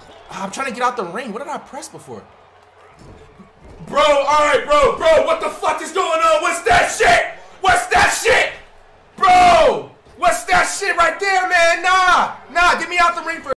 I'm trying to get out the ring. What did I press before? Bro, alright, bro, what the fuck is going on? What's that shit? What's that shit? Bro! What's that shit right there, man? Nah, get me out the ring for